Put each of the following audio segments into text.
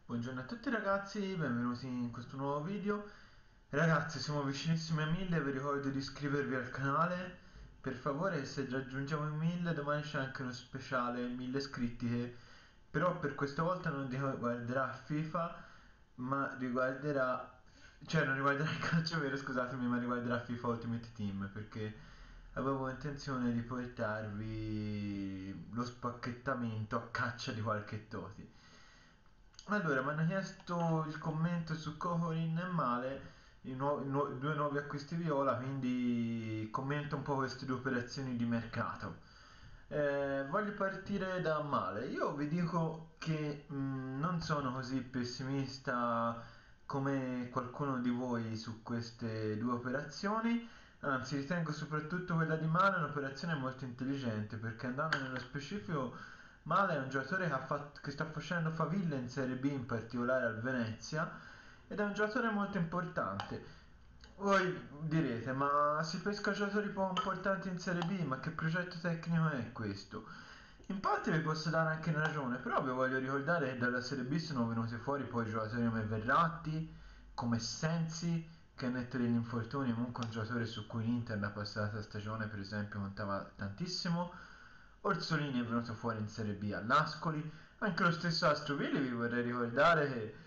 Buongiorno a tutti ragazzi, benvenuti in questo nuovo video. Ragazzi, siamo vicinissimi a 1000, vi ricordo di iscrivervi al canale. Per favore, se raggiungiamo i 1000, domani c'è anche uno speciale 1000 iscritti che però per questa volta non riguarderà FIFA, ma riguarderà, cioè non riguarderà il calcio vero, scusatemi, ma riguarderà FIFA Ultimate Team, perché avevo intenzione di portarvi lo spacchettamento a caccia di qualche Toti. Allora, mi hanno chiesto il commento su Cocorin e Male, due nuovi acquisti viola, quindi commento un po' queste due operazioni di mercato. Voglio partire da Male. Io vi dico che non sono così pessimista come qualcuno di voi su queste due operazioni, anzi ritengo soprattutto quella di Male un'operazione molto intelligente, perché andando nello specifico Male è un giocatore che sta facendo faville in Serie B, in particolare al Venezia, ed è un giocatore molto importante. Voi direte, ma si pesca giocatori poco importanti in Serie B, ma che progetto tecnico è questo? In parte vi posso dare anche ragione, però vi voglio ricordare che dalla Serie B sono venuti fuori poi giocatori come Verratti, come Sensi, che a netto degli infortuni comunque un giocatore su cui l'Inter la passata stagione per esempio contava tantissimo. Orsolini è venuto fuori in Serie B all'Ascoli, anche lo stesso Astrovilli vi vorrei ricordare che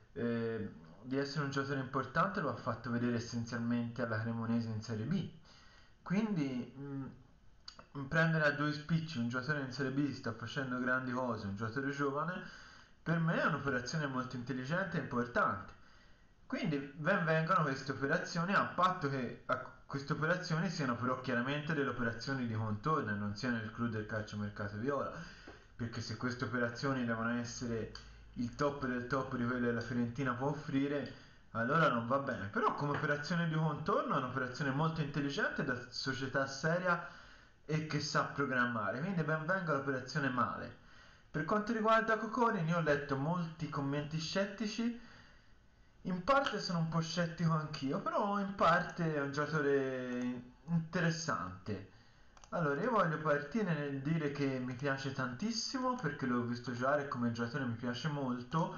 di essere un giocatore importante lo ha fatto vedere essenzialmente alla Cremonese in Serie B. Quindi prendere a due spicci un giocatore in Serie B che sta facendo grandi cose, un giocatore giovane, per me è un'operazione molto intelligente e importante. Quindi ben vengano queste operazioni a patto che queste operazioni siano però chiaramente delle operazioni di contorno e non siano il clou del calciomercato viola, perché se queste operazioni devono essere il top del top di quelle che la Fiorentina può offrire, allora non va bene. Però come operazione di contorno è un'operazione molto intelligente da società seria e che sa programmare, quindi ben venga l'operazione Male. Per quanto riguarda Cocorin, io ho letto molti commenti scettici, in parte sono un po' scettico anch'io, però in parte è un giocatore interessante. Allora, io voglio partire nel dire che mi piace tantissimo perché l'ho visto giocare e come giocatore mi piace molto.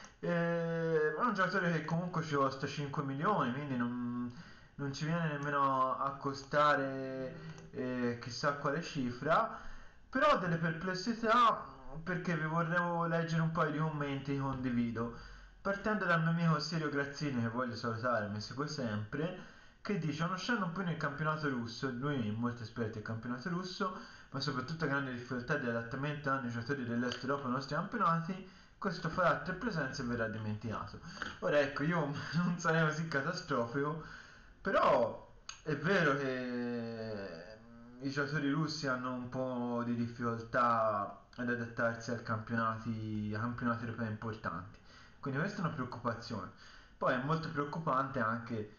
È un giocatore che comunque ci costa 5 milioni, quindi non ci viene nemmeno a costare chissà quale cifra. Però ho delle perplessità perché vi vorrei leggere un paio di commenti che condivido. Partendo dal mio amico Sirio Grazzini, che voglio salutare, mi segue sempre, che dice conoscendo un po' il campionato russo, lui è molto esperto del campionato russo, ma soprattutto grande difficoltà di adattamento hanno i giocatori dell'est Europa ai nostri campionati, questo farà tre presenze e verrà dimenticato. Ora ecco, io non sarei così catastrofico, però è vero che i giocatori russi hanno un po' di difficoltà ad adattarsi ai campionati europei importanti, quindi questa è una preoccupazione. Poi è molto preoccupante anche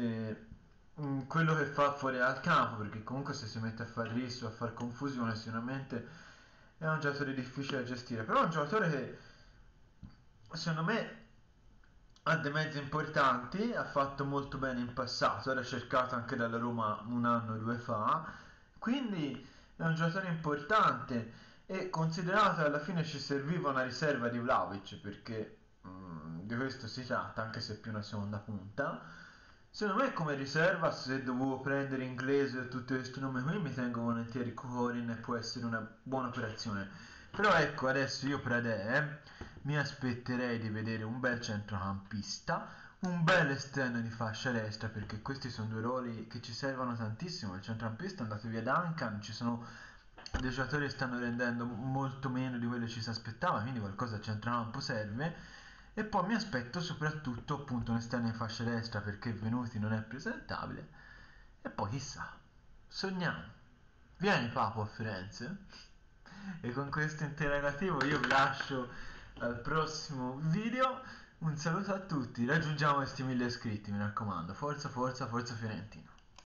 quello che fa fuori dal campo, perché comunque se si mette a fare riso, a fare confusione, sicuramente è un giocatore difficile da gestire, però è un giocatore che secondo me ha dei mezzi importanti, ha fatto molto bene in passato, era cercato anche dalla Roma un anno o due fa, quindi è un giocatore importante e considerato che alla fine ci serviva una riserva di Vlahovic, perché di questo si tratta, anche se è più una seconda punta, secondo me come riserva se dovevo prendere inglese e tutti questi nomi qui mi tengo volentieri Corin e può essere una buona operazione. Però ecco, adesso io Prade mi aspetterei di vedere un bel centrocampista, un bel esterno di fascia destra, perché questi sono due ruoli che ci servono tantissimo. Il centrocampista è andato via Duncan, ci sono dei giocatori che stanno rendendo molto meno di quello che ci si aspettava, quindi qualcosa al centrocampo serve. E poi mi aspetto soprattutto appunto un esterno di fascia destra perché Venuti non è presentabile. E poi chissà, sogniamo. Vieni Papo a Firenze? E con questo interrogativo io vi lascio al prossimo video. Un saluto a tutti, raggiungiamo questi 1000 iscritti, mi raccomando. Forza, forza, forza Fiorentina.